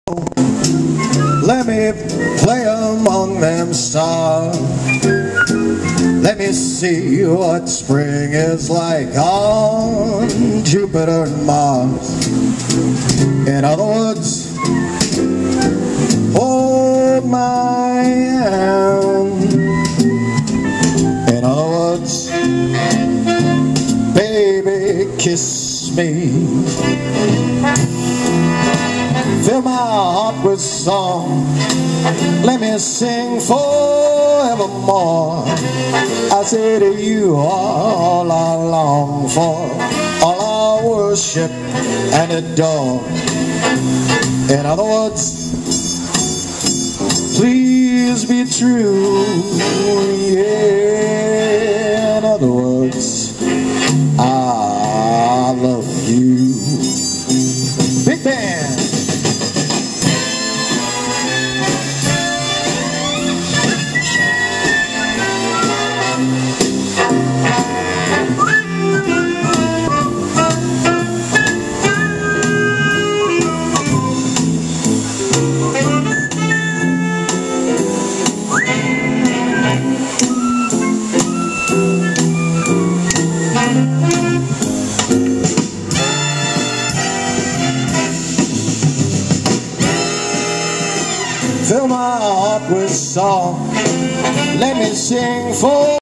Let me play among them stars. Let me see what spring is like on Jupiter and Mars. In other words, hold my hand. In other words, baby, kiss me. Fill my heart with song. Let me sing forevermore. I say to you, all I long for, all I worship and adore. In other words, please be true. Yeah, in other words, I love you. Big band. Fill my heart with song. Let me sing for